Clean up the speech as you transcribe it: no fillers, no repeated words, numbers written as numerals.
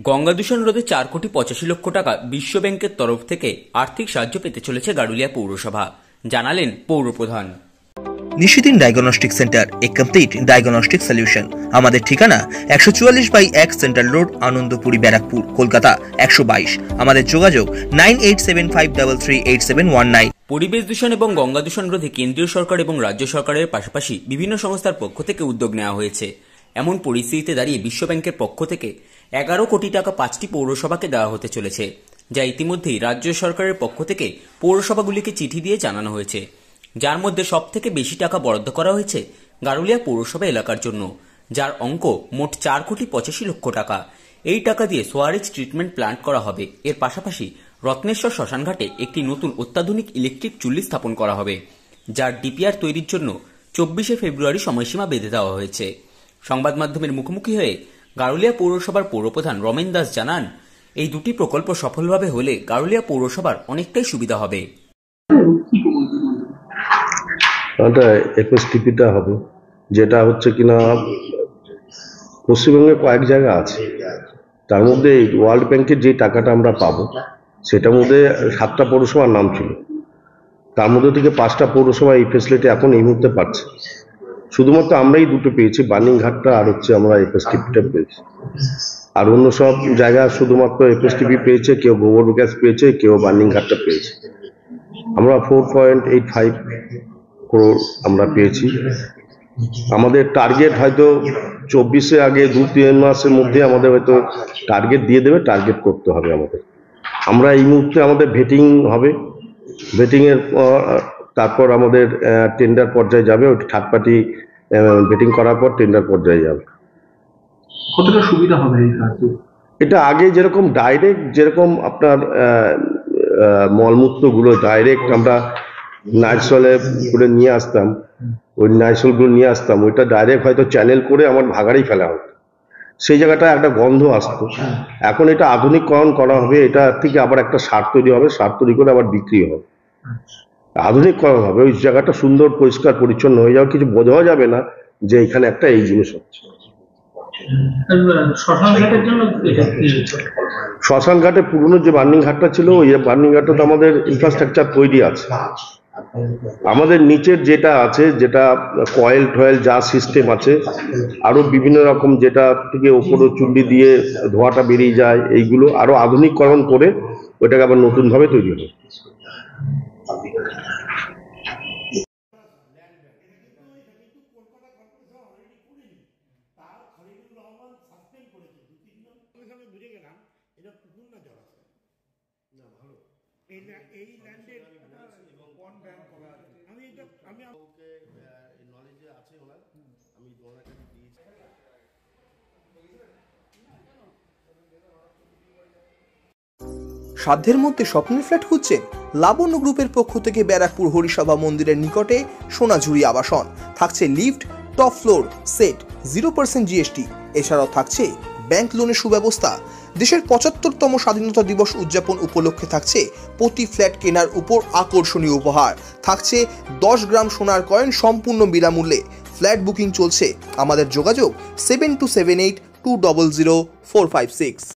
গঙ্গা দূষণ রোধে 4 কোটি 85 লক্ষ টাকা বিশ্ব ব্যাংকের তরফ থেকে আর্থিক সাহায্য পেতে চলেছে গারুলিয়া পৌরসভা, জানালেন পৌরপ্রধান। Nishidin diagnostic centre, a complete diagnostic solution. আমাদের ঠিকানা 144/1 সেন্ট্রাল রোড, আনন্দপুরি, ব্যারাকপুর, কলকাতা 122। আমাদের যোগাযোগ 9875338719। পরিবেশ দূষণ এবং গঙ্গা দূষণ রোধে কেন্দ্রীয় সরকার এবং রাজ্য সরকারের পাশাপাশি বিভিন্ন সংস্থার পক্ষ থেকে উদ্যোগ নেওয়া হয়েছে। এমন পরিস্থিতিতে দাঁড়িয়ে বিশ্ব ব্যাংকের পক্ষ থেকে 11 কোটি টাকা 5টি পৌরসভাকে দেওয়া হতে চলেছে, যা ইতিমধ্যেই রাজ্য সরকারের পক্ষ থেকে পৌরসভাগুলিকে চিঠি দিয়ে জানানো হয়েছে। যার মধ্যে সবথেকে বেশি টাকা বরাদ্দ করা হয়েছে গারুলিয়া পৌরসভা এলাকার জন্য, যার অঙ্ক মোট 4 কোটি 85 লক্ষ টাকা। এই টাকা দিয়ে সোয়ারেজ ট্রিটমেন্ট প্ল্যান্ট করা হবে। এর পাশাপাশি রত্নেশ্বর শ্মশানঘাটে একটি নতুন অত্যাধুনিক ইলেকট্রিক চুল্লি স্থাপন করা হবে, যার ডিপিআর তৈরির জন্য 24শে ফেব্রুয়ারি সময়সীমা বেঁধে দেওয়া হয়েছে। সংবাদ মাধ্যমের মুখোমুখি হয়ে গারুলিয়া পৌরসভার পৌরপ্রধান রমেন দাস জানান, এই দুটি প্রকল্প সফলভাবে হলে গারুলিয়া পৌরসভার অনেকটাই সুবিধা হবে। এফএসটিপিটা হবে, যেটা হচ্ছে কিনা পশ্চিমবঙ্গে কয়েক জায়গা আছে। তার মধ্যে ওয়ার্ল্ড ব্যাংকের যে টাকাটা আমরা পাবো সেটার মধ্যে 7টা পৌরসভার নাম ছিল। তার মধ্যে থেকে 5টা পৌরসভা এই ফেসিলিটি এখন এই মুহূর্তে পাচ্ছে। শুধুমাত্র আমরাই দুটো পেয়েছি, বার্নিংঘাটটা আর হচ্ছে আমরা এফএসটিপিটা পেয়েছি। আর অন্য সব জায়গা শুধুমাত্র এফএসটিপি পেয়েছে, কেউ গোবর গ্যাস পেয়েছে, কেউ বার্নিংঘাটটা পেয়েছে। আমরা 4.85 করোড় আমরা পেয়েছি। আমাদের টার্গেট হয়তো 24-এ আগে 2-3 মাসের মধ্যে আমাদের হয়তো টার্গেট দিয়ে দেবে। টার্গেট করতে হবে আমাদের। আমরা এই মুহূর্তে আমাদের ভেটিং হবে, ভেটিংয়ের তারপর আমাদের টেন্ডার পর্যায়ে যাবে। ওই থার্ড পার্টি ভেটিং করার পর টেন্ডার পর্যায়ে যাবে। কতটা সুবিধা হবে এটা আগে যেরকম ডাইরেক্ট, যেরকম আপনার মলমূত্রগুলো ডাইরেক্ট আমরা নাইসলে করে নিয়ে আসতাম, ওই নাইসলগুলো নিয়ে আসতাম, ওইটা ডাইরেক্ট হয়তো চ্যানেল করে আমার ভাগাড়েই ফেলা হতো। সেই জায়গাটা একটা গন্ধ আসতো। এখন এটা আধুনিকরণ করা হবে, এটা থেকে আবার একটা সার তৈরি হবে, সার তৈরি করে আবার বিক্রি হবে, আধুনিকরণ হবে। ওই জায়গাটা সুন্দর পরিষ্কার পরিচ্ছন্ন হয়ে যাবে, কিছু বোঝাও যাবে না যে এখানে একটা এই জিনিস হচ্ছে। শ্মশান ঘাটে পুরনো যে বার্নিং ঘাটটা ছিল, ওই বার্নিং ঘাটটা তো আমাদের ইনফ্রাস্ট্রাকচার তৈরি আছে। আমাদের নিচের যেটা আছে, যেটা কয়েল টয়েল যা সিস্টেম আছে, আরো বিভিন্ন রকম যেটা থেকে ওপরে চুল্লি দিয়ে ধোঁয়াটা বেরিয়ে যায়, এইগুলো আরো আধুনিকরণ করে ওইটাকে আবার নতুন ভাবে তৈরি হবে। সাধ্যের মধ্যে স্বপ্নের ফ্ল্যাট খুঁজছেন? লাবণ্য গ্রুপের পক্ষ থেকে ব্যারাকপুর হরিসভা মন্দিরের নিকটে সোনাঝুরি আবাসন। থাকছে lift, top floor set, 0% GST. এছাড়াও থাকছে ব্যাংক লোনের সুব্যবস্থা। দেশের 75তম স্বাধীনতা দিবস উদযাপন উপলক্ষে থাকছে প্রতি ফ্ল্যাট কেনার উপর আকর্ষণীয় উপহার। থাকছে 10 গ্রাম সোনার কয়েন সম্পূর্ণ বিনামূল্যে। ফ্ল্যাট বুকিং চলছে। আমাদের যোগাযোগ 7278200456।